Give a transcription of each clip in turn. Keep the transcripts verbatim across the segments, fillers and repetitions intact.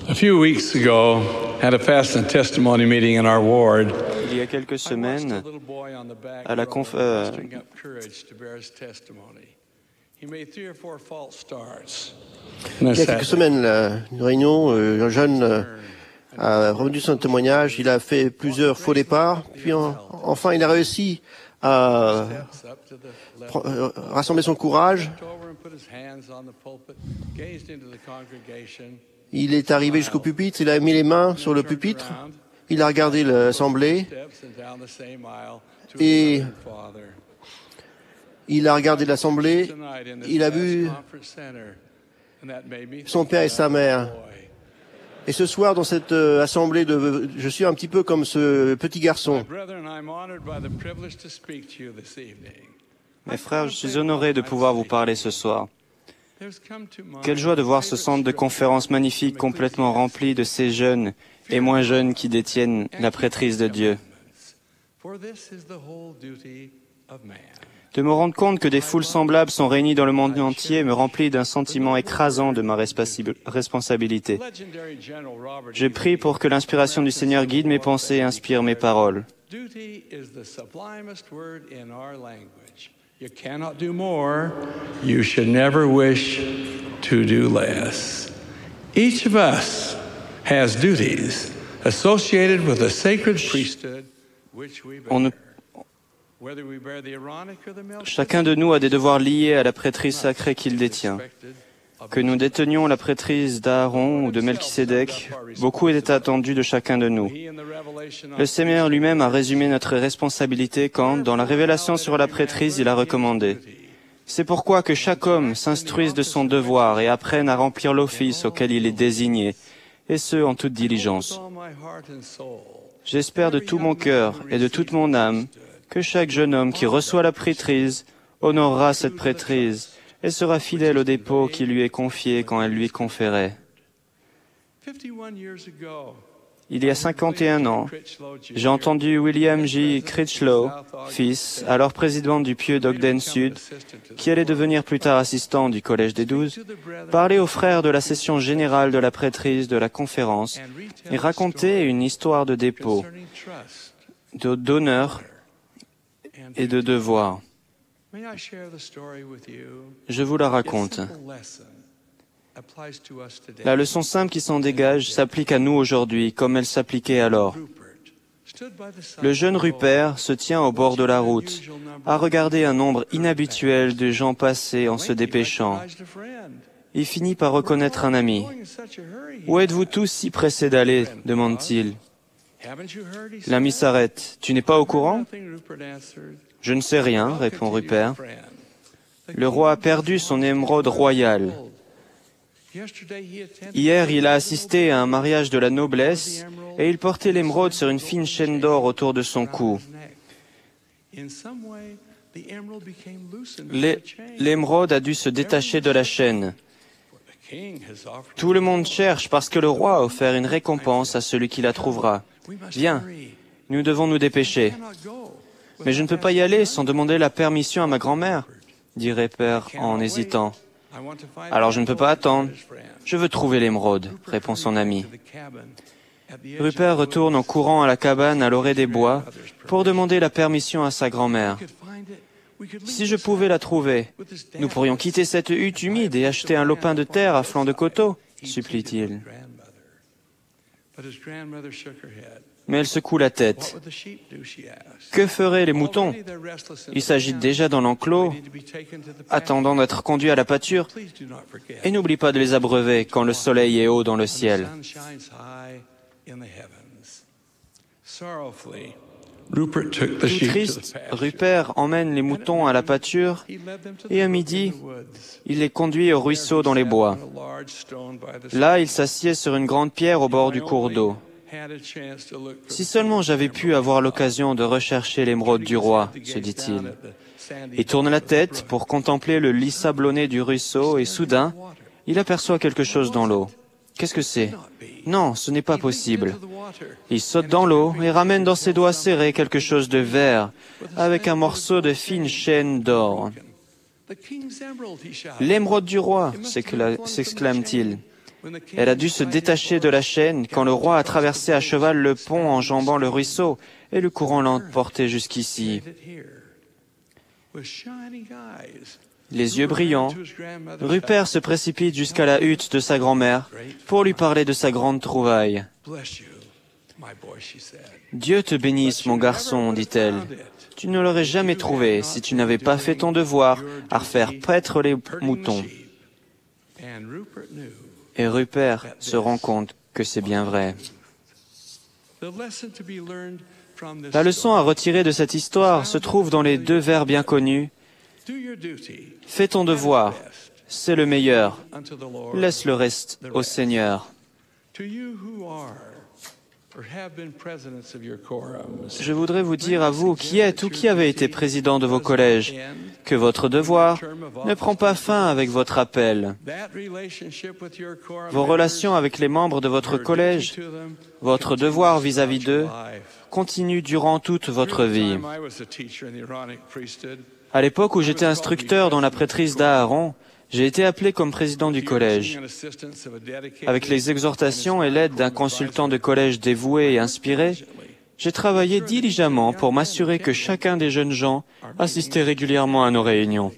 A few weeks ago, had a fast and testimony meeting in our ward. Il y a quelques semaines, à la conf... Euh... Il y a quelques semaines, là, une réunion, euh, un jeune euh, a revenu son témoignage, il a fait plusieurs faux départs, puis en, enfin il a réussi à euh, rassembler son courage. Il est arrivé jusqu'au pupitre, il a mis les mains sur le pupitre, il a regardé l'assemblée et il a regardé l'assemblée, il a vu son père et sa mère. Et ce soir, dans cette euh, assemblée, de, je suis un petit peu comme ce petit garçon. Mes frères, je suis honoré de pouvoir vous parler ce soir. Quelle joie de voir ce centre de conférence magnifique complètement rempli de ces jeunes et moins jeunes qui détiennent la prêtrise de Dieu. De me rendre compte que des foules semblables sont réunies dans le monde entier me remplit d'un sentiment écrasant de ma responsabilité. Je prie pour que l'inspiration du Seigneur guide mes pensées et inspire mes paroles. You cannot do more. You should never wish to do less. Each of us has duties associated with the sacred priesthood which we bear. On ne... Chacun de nous a des devoirs liés à la prêtrise sacrée qu'il détient. Que nous détenions la prêtrise d'Aaron ou de Melchisédek, beaucoup était attendu de chacun de nous. Le Seigneur lui-même a résumé notre responsabilité quand, dans la révélation sur la prêtrise, il a recommandé. C'est pourquoi que chaque homme s'instruise de son devoir et apprenne à remplir l'office auquel il est désigné, et ce, en toute diligence. J'espère de tout mon cœur et de toute mon âme que chaque jeune homme qui reçoit la prêtrise honorera cette prêtrise et sera fidèle au dépôt qui lui est confié quand elle lui est conférée. Il y a cinquante et un ans, j'ai entendu William J. Critchlow, fils, alors président du Pieux d'Ogden Sud, qui allait devenir plus tard assistant du Collège des Douze, parler aux frères de la session générale de la prêtrise de la conférence et raconter une histoire de dépôt, d'honneur et de devoir. Je vous la raconte. La leçon simple qui s'en dégage s'applique à nous aujourd'hui, comme elle s'appliquait alors. Le jeune Rupert se tient au bord de la route, à regarder un nombre inhabituel de gens passer en se dépêchant. Il finit par reconnaître un ami. « Où êtes-vous tous si pressés d'aller » demande-t-il. L'ami s'arrête. « Tu n'es pas au courant ?»« Je ne sais rien » répond Rupert. Le roi a perdu son émeraude royale. Hier, il a assisté à un mariage de la noblesse et il portait l'émeraude sur une fine chaîne d'or autour de son cou. L'émeraude a dû se détacher de la chaîne. Tout le monde cherche parce que le roi a offert une récompense à celui qui la trouvera. Viens, nous devons nous dépêcher. Mais je ne peux pas y aller sans demander la permission à ma grand-mère, dit Rupert en hésitant. Alors je ne peux pas attendre. Je veux trouver l'émeraude, répond son ami. Rupert retourne en courant à la cabane à l'orée des bois pour demander la permission à sa grand-mère. Si je pouvais la trouver, nous pourrions quitter cette hutte humide et acheter un lopin de terre à flanc de coteau, supplie-t-il. Mais elle secoue la tête. Que feraient les moutons? Ils s'agitent déjà dans l'enclos, attendant d'être conduits à la pâture. Et n'oublie pas de les abreuver quand le soleil est haut dans le ciel. Tout triste, Rupert emmène les moutons à la pâture et à midi, il les conduit au ruisseau dans les bois. Là, il s'assied sur une grande pierre au bord du cours d'eau. Si seulement j'avais pu avoir l'occasion de rechercher l'émeraude du roi, se dit-il. Il tourne la tête pour contempler le lit sablonné du ruisseau et soudain, il aperçoit quelque chose dans l'eau. Qu'est-ce que c'est? Non, ce n'est pas possible. Il saute dans l'eau et ramène dans ses doigts serrés quelque chose de vert, avec un morceau de fine chaîne d'or. L'émeraude du roi, s'exclame-t-il. Elle a dû se détacher de la chaîne quand le roi a traversé à cheval le pont enjambant le ruisseau et le courant l'a emporté jusqu'ici. Les yeux brillants, Rupert se précipite jusqu'à la hutte de sa grand-mère pour lui parler de sa grande trouvaille. « Dieu te bénisse, mon garçon, dit-elle. Tu ne l'aurais jamais trouvé si tu n'avais pas fait ton devoir à refaire paître les moutons. » Et Rupert se rend compte que c'est bien vrai. La leçon à retirer de cette histoire se trouve dans les deux vers bien connus. Fais ton devoir, c'est le meilleur. Laisse le reste au Seigneur. Je voudrais vous dire à vous qui êtes ou qui avez été président de vos collèges que votre devoir ne prend pas fin avec votre appel. Vos relations avec les membres de votre collège, votre devoir vis-à-vis d'eux, continue durant toute votre vie. À l'époque où j'étais instructeur dans la prêtrise d'Aaron, j'ai été appelé comme président du collège. Avec les exhortations et l'aide d'un consultant de collège dévoué et inspiré, j'ai travaillé diligemment pour m'assurer que chacun des jeunes gens assistait régulièrement à nos réunions.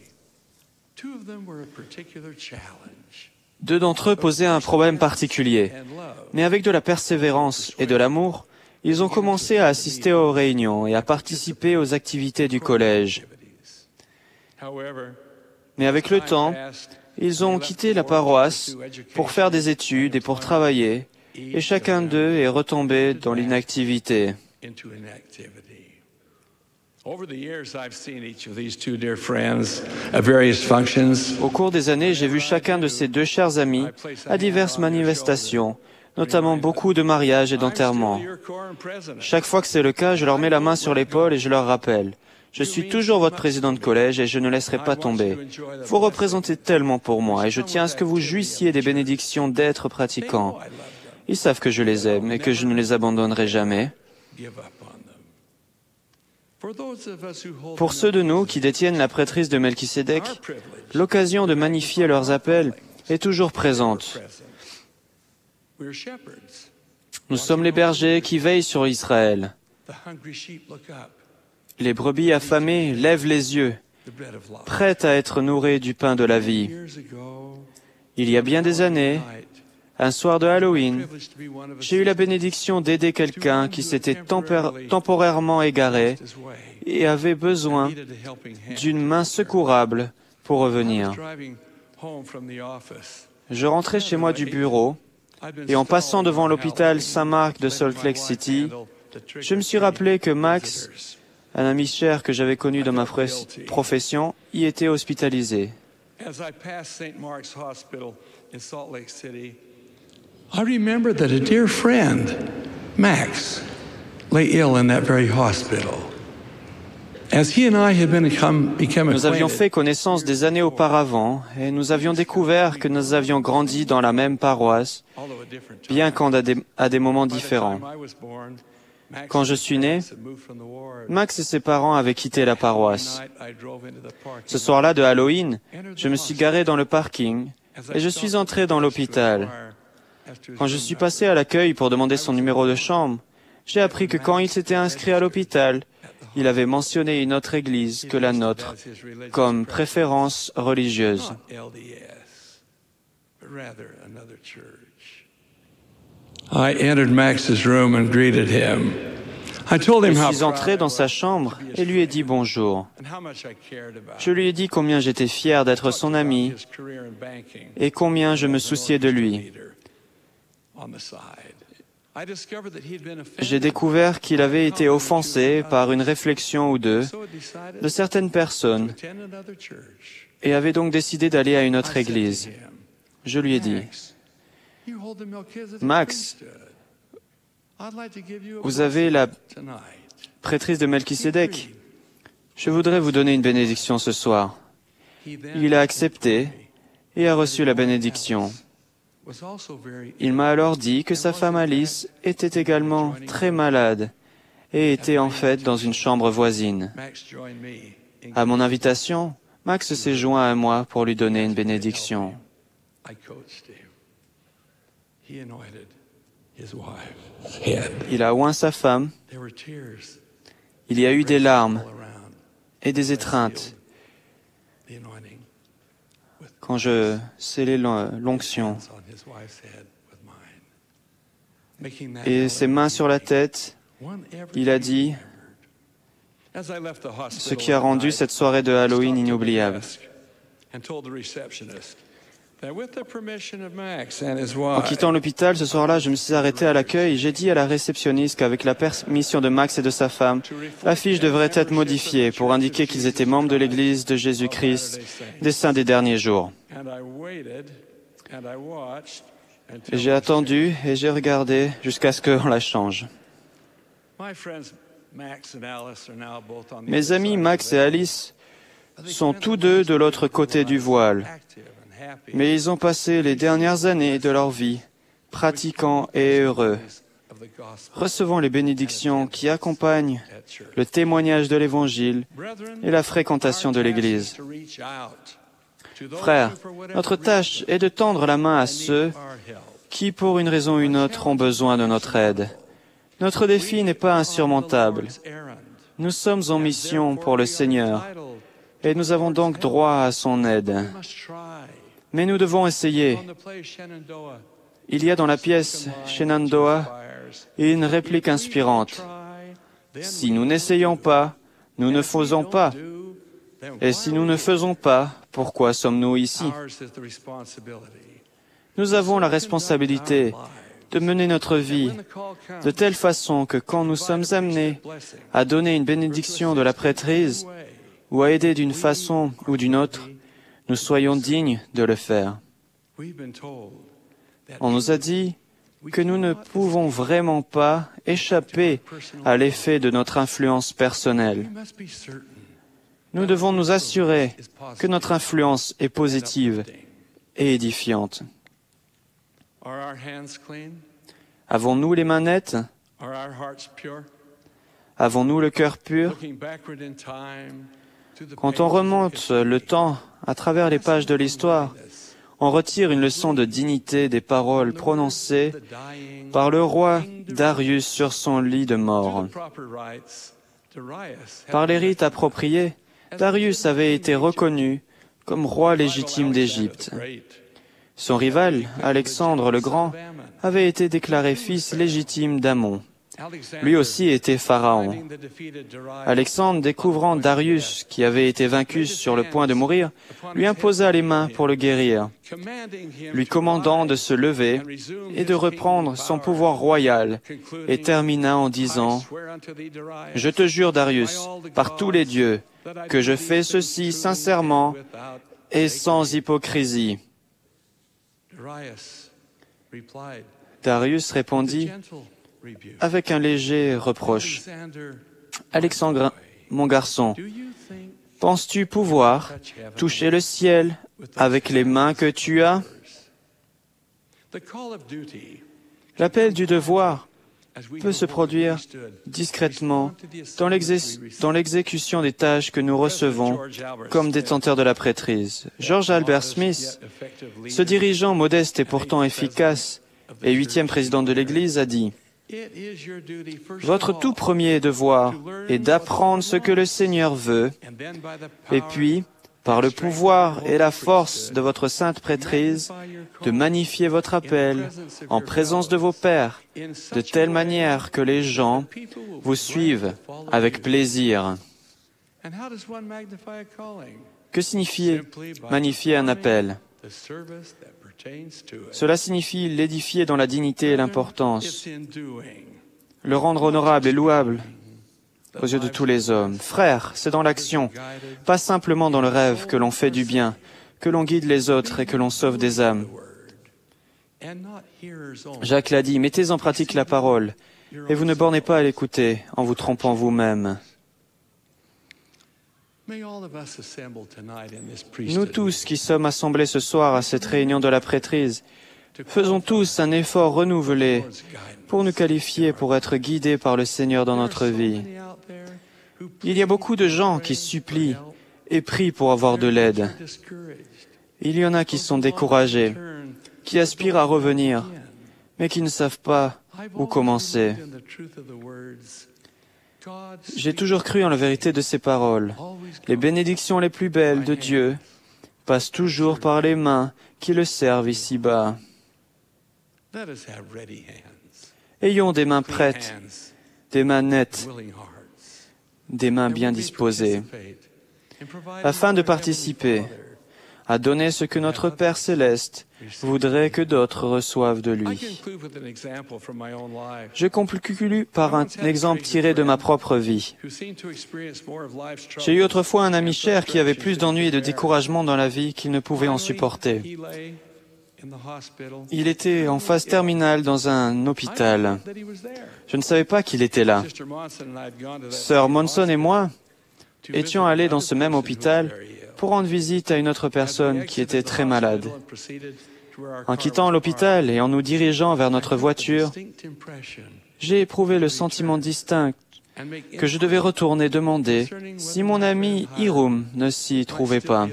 Deux d'entre eux posaient un problème particulier, mais avec de la persévérance et de l'amour, ils ont commencé à assister aux réunions et à participer aux activités du collège. Mais avec le temps, ils ont quitté la paroisse pour faire des études et pour travailler, et chacun d'eux est retombé dans l'inactivité. Au cours des années, j'ai vu chacun de ces deux chers amis à diverses manifestations, notamment beaucoup de mariages et d'enterrements. Chaque fois que c'est le cas, je leur mets la main sur l'épaule et je leur rappelle. Je suis toujours votre président de collège et je ne laisserai pas tomber. Vous représentez tellement pour moi et je tiens à ce que vous jouissiez des bénédictions d'être pratiquants. Ils savent que je les aime et que je ne les abandonnerai jamais. Pour ceux de nous qui détiennent la prêtrise de Melchisédek, l'occasion de magnifier leurs appels est toujours présente. Nous sommes les bergers qui veillent sur Israël. Les brebis affamées lèvent les yeux, prêtes à être nourries du pain de la vie. Il y a bien des années, un soir de Halloween, j'ai eu la bénédiction d'aider quelqu'un qui s'était temporairement égaré et avait besoin d'une main secourable pour revenir. Je rentrais chez moi du bureau et en passant devant l'hôpital Saint-Marc de Salt Lake City, je me suis rappelé que Max, un ami cher que j'avais connu dans ma profession, y était hospitalisé. I remember that a dear friend, Max, lay ill in that very hospital. As he and I had been become, become Nous avions fait connaissance des années auparavant et nous avions découvert que nous avions grandi dans la même paroisse, bien qu'à des, à des moments différents. Quand je suis né, Max et ses parents avaient quitté la paroisse. Ce soir-là de Halloween, je me suis garé dans le parking et je suis entré dans l'hôpital. Quand je suis passé à l'accueil pour demander son numéro de chambre, j'ai appris que quand il s'était inscrit à l'hôpital, il avait mentionné une autre église que la nôtre comme préférence religieuse. I entered Max's room and greeted him. I told him Je how suis entré dans sa chambre et lui ai dit bonjour. Je lui ai dit combien j'étais fier d'être son ami et combien je me souciais de lui. J'ai découvert qu'il avait été offensé par une réflexion ou deux de certaines personnes et avait donc décidé d'aller à une autre église. Je lui ai dit, Max, vous avez la prêtrise de Melchisédek. Je voudrais vous donner une bénédiction ce soir. Il a accepté et a reçu la bénédiction. Il m'a alors dit que sa femme Alice était également très malade et était en fait dans une chambre voisine. À mon invitation, Max s'est joint à moi pour lui donner une bénédiction. Il a oint sa femme. Il y a eu des larmes et des étreintes quand je scellais l'onction. Et ses mains sur la tête, il a dit ce qui a rendu cette soirée de Halloween inoubliable. En quittant l'hôpital ce soir-là, je me suis arrêté à l'accueil et j'ai dit à la réceptionniste qu'avec la permission de Max et de sa femme, l'affiche devrait être modifiée pour indiquer qu'ils étaient membres de l'Église de Jésus-Christ des saints des derniers jours. J'ai attendu et j'ai regardé jusqu'à ce qu'on la change. Mes amis Max et Alice sont tous deux de l'autre côté du voile, mais ils ont passé les dernières années de leur vie pratiquant et heureux, recevant les bénédictions qui accompagnent le témoignage de l'Évangile et la fréquentation de l'Église. Frères, notre tâche est de tendre la main à ceux qui, pour une raison ou une autre, ont besoin de notre aide. Notre défi n'est pas insurmontable. Nous sommes en mission pour le Seigneur et nous avons donc droit à son aide. Mais nous devons essayer. Il y a dans la pièce Shenandoah une réplique inspirante. Si nous n'essayons pas, nous ne faisons pas. Et si nous ne faisons pas, pourquoi sommes-nous ici? Nous avons la responsabilité de mener notre vie de telle façon que quand nous sommes amenés à donner une bénédiction de la prêtrise ou à aider d'une façon ou d'une autre, nous soyons dignes de le faire. On nous a dit que nous ne pouvons vraiment pas échapper à l'effet de notre influence personnelle. Nous devons nous assurer que notre influence est positive et édifiante. Avons-nous les mains nettes? Avons-nous le cœur pur? Quand on remonte le temps à travers les pages de l'histoire, on retire une leçon de dignité des paroles prononcées par le roi Darius sur son lit de mort. Par les rites appropriés, Darius avait été reconnu comme roi légitime d'Égypte. Son rival, Alexandre le Grand, avait été déclaré fils légitime d'Amon. Lui aussi était pharaon. Alexandre, découvrant Darius, qui avait été vaincu sur le point de mourir, lui imposa les mains pour le guérir, lui commandant de se lever et de reprendre son pouvoir royal, et termina en disant « Je te jure, Darius, par tous les dieux, que je fais ceci sincèrement et sans hypocrisie. » Darius répondit avec un léger reproche. « Alexandre, mon garçon, penses-tu pouvoir toucher le ciel avec les mains que tu as ?» L'appel du devoir peut se produire discrètement dans l'exécution des tâches que nous recevons comme détenteurs de la prêtrise. George Albert Smith, ce dirigeant modeste et pourtant efficace et huitième président de l'Église, a dit « Votre tout premier devoir est d'apprendre ce que le Seigneur veut, et puis, par le pouvoir et la force de votre sainte prêtrise, de magnifier votre appel en présence de vos pairs, de telle manière que les gens vous suivent avec plaisir. » Que signifie magnifier un appel? Cela signifie l'édifier dans la dignité et l'importance, le rendre honorable et louable aux yeux de tous les hommes. Frères, c'est dans l'action, pas simplement dans le rêve, que l'on fait du bien, que l'on guide les autres et que l'on sauve des âmes. Jacques l'a dit, mettez en pratique la parole, et vous ne bornez pas à l'écouter en vous trompant vous-même. Nous tous qui sommes assemblés ce soir à cette réunion de la prêtrise, faisons tous un effort renouvelé pour nous qualifier pour être guidés par le Seigneur dans notre vie. Il y a beaucoup de gens qui supplient et prient pour avoir de l'aide. Il y en a qui sont découragés, qui aspirent à revenir, mais qui ne savent pas où commencer. J'ai toujours cru en la vérité de ces paroles. Les bénédictions les plus belles de Dieu passent toujours par les mains qui le servent ici-bas. Ayons des mains prêtes, des mains nettes, des mains bien disposées, afin de participer à donner ce que notre Père céleste voudrait que d'autres reçoivent de lui. Je conclus par un exemple tiré de ma propre vie. J'ai eu autrefois un ami cher qui avait plus d'ennuis et de découragement dans la vie qu'il ne pouvait en supporter. Il était en phase terminale dans un hôpital. Je ne savais pas qu'il était là. Sœur Monson et moi étions allés dans ce même hôpital pour rendre visite à une autre personne qui était très malade. En quittant l'hôpital et en nous dirigeant vers notre voiture, j'ai éprouvé le sentiment distinct que je devais retourner demander si mon ami Hiram ne s'y trouvait pas.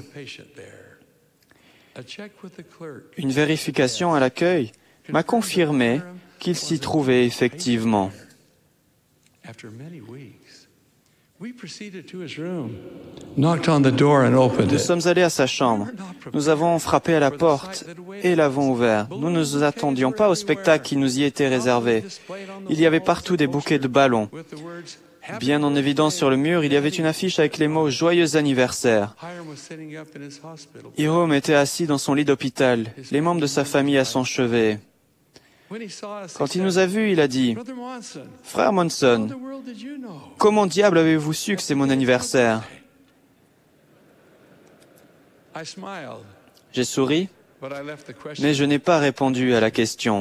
Une vérification à l'accueil m'a confirmé qu'il s'y trouvait effectivement. Nous sommes allés à sa chambre. Nous avons frappé à la porte et l'avons ouvert. Nous ne nous attendions pas au spectacle qui nous y était réservé. Il y avait partout des bouquets de ballons. Bien en évidence sur le mur, il y avait une affiche avec les mots « Joyeux anniversaire ». Hiram était assis dans son lit d'hôpital, les membres de sa famille à son chevet. Quand il nous a vus, il a dit « Frère Monson, comment diable avez-vous su que c'est mon anniversaire ?» J'ai souri, mais je n'ai pas répondu à la question.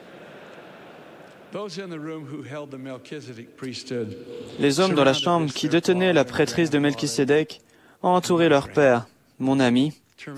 Les hommes dans la chambre qui détenaient la prêtrise de Melchisédek ont entouré leur père, mon ami,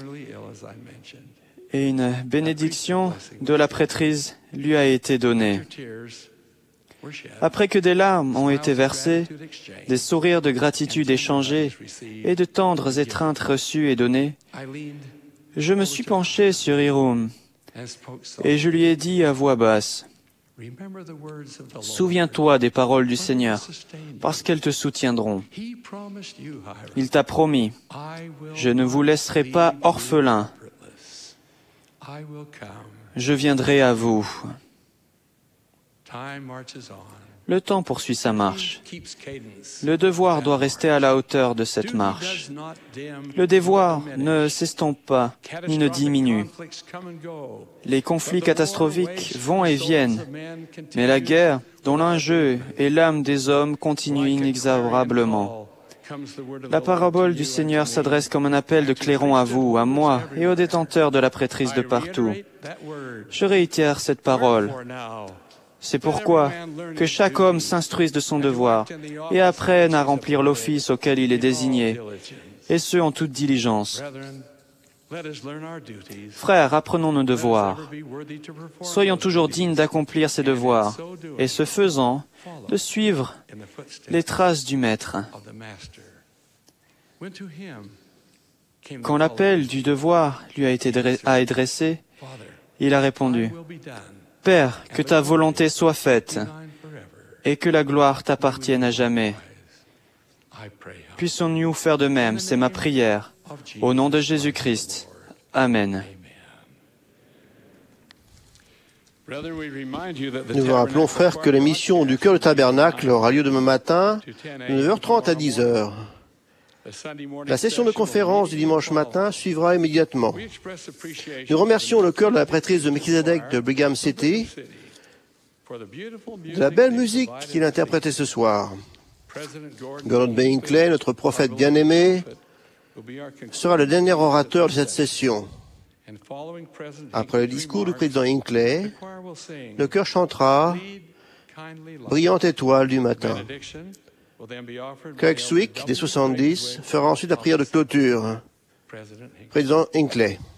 et une bénédiction de la prêtrise lui a été donnée. Après que des larmes ont été versées, des sourires de gratitude échangés et de tendres étreintes reçues et données, je me suis penché sur Hiram et je lui ai dit à voix basse, « Souviens-toi des paroles du Seigneur, parce qu'elles te soutiendront. Il t'a promis, « Je ne vous laisserai pas orphelins. Je viendrai à vous. » Le temps poursuit sa marche. Le devoir doit rester à la hauteur de cette marche. Le devoir ne s'estompe pas, ni ne diminue. Les conflits catastrophiques vont et viennent, mais la guerre, dont l'enjeu est l'âme des hommes, continue inexorablement. La parabole du Seigneur s'adresse comme un appel de clairon à vous, à moi et aux détenteurs de la prêtrise de partout. Je réitère cette parole. C'est pourquoi que chaque homme s'instruise de son devoir et apprenne à remplir l'office auquel il est désigné, et ce en toute diligence. Frères, apprenons nos devoirs. Soyons toujours dignes d'accomplir ces devoirs, et ce faisant, de suivre les traces du Maître. Quand l'appel du devoir lui a été adressé, il a répondu, « Père, que ta volonté soit faite, et que la gloire t'appartienne à jamais. Puissions-nous faire de même, c'est ma prière. Au nom de Jésus-Christ. Amen. » Nous vous rappelons, frères, que l'émission du Cœur du Tabernacle aura lieu demain matin, de neuf heures trente à dix heures. La session de conférence du dimanche matin suivra immédiatement. Nous remercions le chœur de la prêtrise de Melchisédek de Brigham City de la belle musique qu'il a interprétée ce soir. Gordon B. Hinckley, notre prophète bien-aimé, sera le dernier orateur de cette session. Après le discours du président Hinckley, le chœur chantera « Brillante étoile du matin ». Craig Swick, des soixante-dix, fera ensuite la prière de clôture. Président Hinckley.